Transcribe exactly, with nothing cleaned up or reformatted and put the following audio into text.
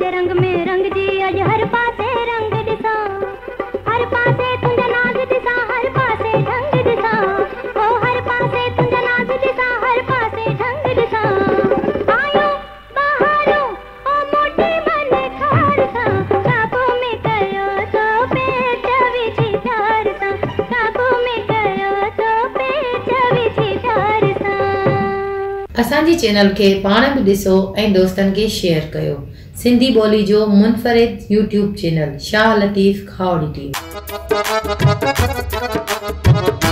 पासे रंग में रंग जी अज हर पासे रंग दिसा, हर पासे तुंजा नाज दिसा, हर पासे ढंग दिसा, ओ हर पासे तुंजा नाज दिसा, हर पासे ढंग दिसा। आयो बहारो ओ मोटी मने खारसा, काबू में कयो तो पेट विची ठारसा, काबू में कयो तो पेट विची ठारसा। असांजी चैनल के पाण भी ॾिसो ऐं दोस्तन के शेयर कयो। सिंधी ॿोली जो मुनफरिद यूट्यूब चैनल शाह लतीफ़ खावड़ी टीवी।